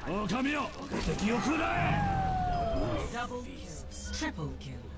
狼よ、敵を食らえ。 Double kill. Triple kill.